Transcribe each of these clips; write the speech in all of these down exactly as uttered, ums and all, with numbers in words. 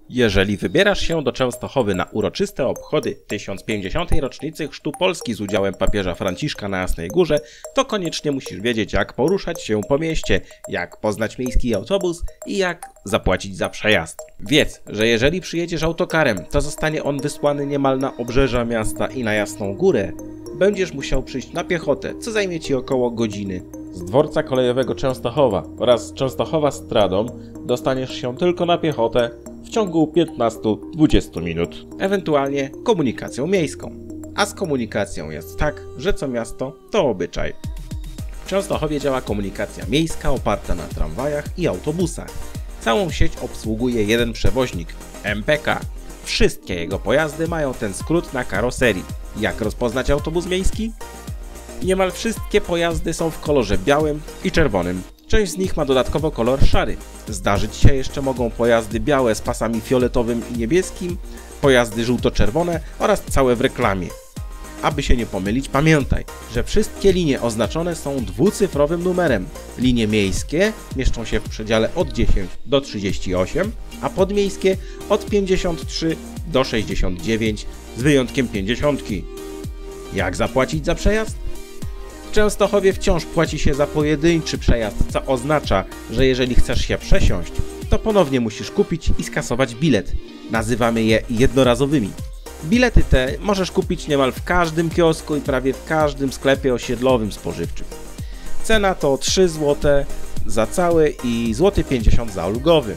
Jeżeli wybierasz się do Częstochowy na uroczyste obchody tysiąc pięćdziesiątej rocznicy chrztu Polski z udziałem papieża Franciszka na Jasnej Górze, to koniecznie musisz wiedzieć, jak poruszać się po mieście, jak poznać miejski autobus i jak zapłacić za przejazd. Wiedz, że jeżeli przyjedziesz autokarem, to zostanie on wysłany niemal na obrzeża miasta i na Jasną Górę. Będziesz musiał przyjść na piechotę, co zajmie Ci około godziny. Z dworca kolejowego Częstochowa oraz z Częstochowa Stradą dostaniesz się tylko na piechotę w ciągu piętnaście do dwudziestu minut, ewentualnie komunikacją miejską. A z komunikacją jest tak, że co miasto to obyczaj. W Częstochowie działa komunikacja miejska oparta na tramwajach i autobusach. Całą sieć obsługuje jeden przewoźnik, M P K. Wszystkie jego pojazdy mają ten skrót na karoserii. Jak rozpoznać autobus miejski? Niemal wszystkie pojazdy są w kolorze białym i czerwonym. Część z nich ma dodatkowo kolor szary. Zdarzyć się jeszcze mogą pojazdy białe z pasami fioletowym i niebieskim, pojazdy żółto-czerwone oraz całe w reklamie. Aby się nie pomylić, pamiętaj, że wszystkie linie oznaczone są dwucyfrowym numerem. Linie miejskie mieszczą się w przedziale od dziesięć do trzydziestu ośmiu, a podmiejskie od pięćdziesięciu trzech do sześćdziesięciu dziewięciu z wyjątkiem pięćdziesiątki. Jak zapłacić za przejazd? W Częstochowie wciąż płaci się za pojedynczy przejazd, co oznacza, że jeżeli chcesz się przesiąść, to ponownie musisz kupić i skasować bilet. Nazywamy je jednorazowymi. Bilety te możesz kupić niemal w każdym kiosku i prawie w każdym sklepie osiedlowym spożywczym. Cena to trzy złote za cały i złoty pięćdziesiąt za ulgowy.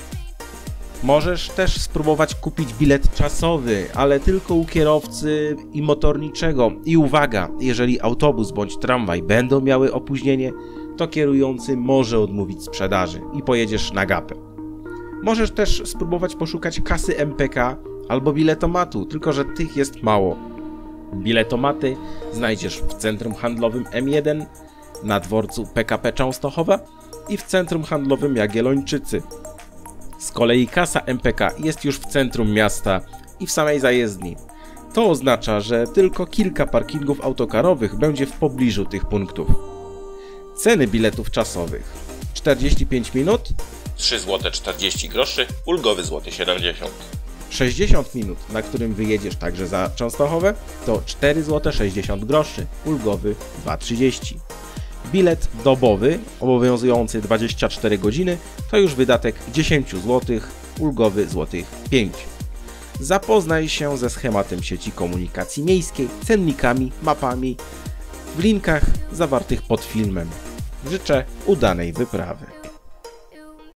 Możesz też spróbować kupić bilet czasowy, ale tylko u kierowcy i motorniczego. I uwaga, jeżeli autobus bądź tramwaj będą miały opóźnienie, to kierujący może odmówić sprzedaży i pojedziesz na gapę. Możesz też spróbować poszukać kasy M P K albo biletomatu, tylko że tych jest mało. Biletomaty znajdziesz w centrum handlowym M jeden, na dworcu P K P Częstochowa i w centrum handlowym Jagiellończycy. Z kolei kasa M P K jest już w centrum miasta i w samej zajezdni. To oznacza, że tylko kilka parkingów autokarowych będzie w pobliżu tych punktów. Ceny biletów czasowych: czterdzieści pięć minut trzy złote czterdzieści groszy, ulgowy złoty siedemdziesiąt. sześćdziesiąt minut, na którym wyjedziesz także za Częstochowę, to cztery złote sześćdziesiąt groszy, ulgowy dwa trzydzieści. Bilet dobowy, obowiązujący dwadzieścia cztery godziny, to już wydatek dziesięć złotych, ulgowy złotych pięć. Zapoznaj się ze schematem sieci komunikacji miejskiej, cennikami, mapami w linkach zawartych pod filmem. Życzę udanej wyprawy.